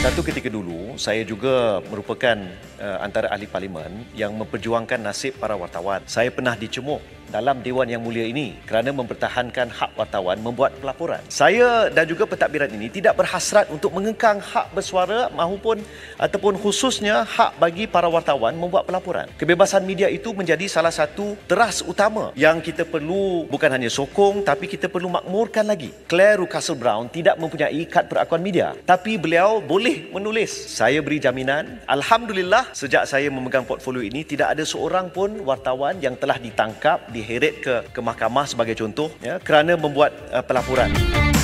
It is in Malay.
Satu ketika dulu, saya juga merupakan antara ahli parlimen yang memperjuangkan nasib para wartawan. Saya pernah dicemooh dalam Dewan Yang Mulia ini kerana mempertahankan hak wartawan membuat pelaporan. Saya dan juga pentadbiran ini tidak berhasrat untuk mengekang hak bersuara ataupun khususnya hak bagi para wartawan membuat pelaporan. Kebebasan media itu menjadi salah satu teras utama yang kita perlu bukan hanya sokong, tapi kita perlu makmurkan lagi. Claire Russell Brown tidak mempunyai kad perakuan media, tapi beliau boleh menulis. Saya beri jaminan, alhamdulillah, sejak saya memegang portfolio ini tidak ada seorang pun wartawan yang telah ditangkap, diheret ke mahkamah sebagai contoh, kerana membuat pelaporan.